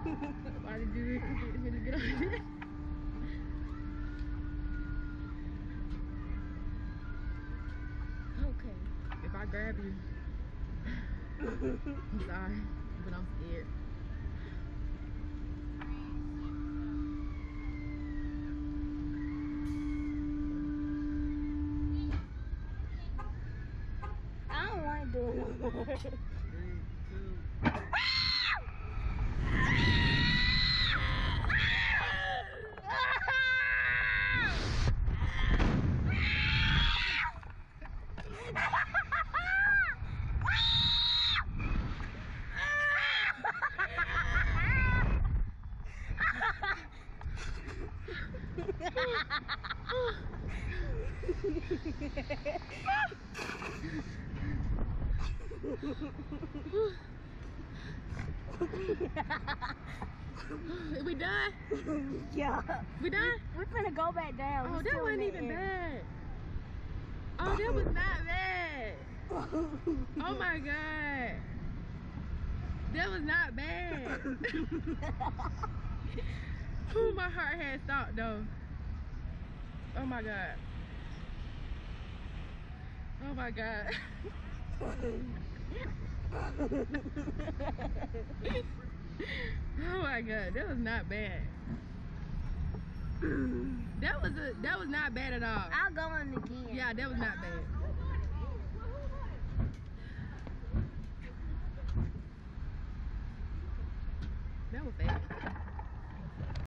Why did you get on it? Okay, if I grab you, I'm sorry, but I'm scared. I don't want to do it no more. 3, 2. We done? Yeah. We done? We're finna go back down. Oh, that wasn't even bad. Oh, that was not bad. Oh my god. That was not bad. Ooh, my heart had stopped though. Oh my god. Oh my god. Oh my god, that was not bad. That was not bad at all. I'll go on again. Yeah, that was not bad. That was bad.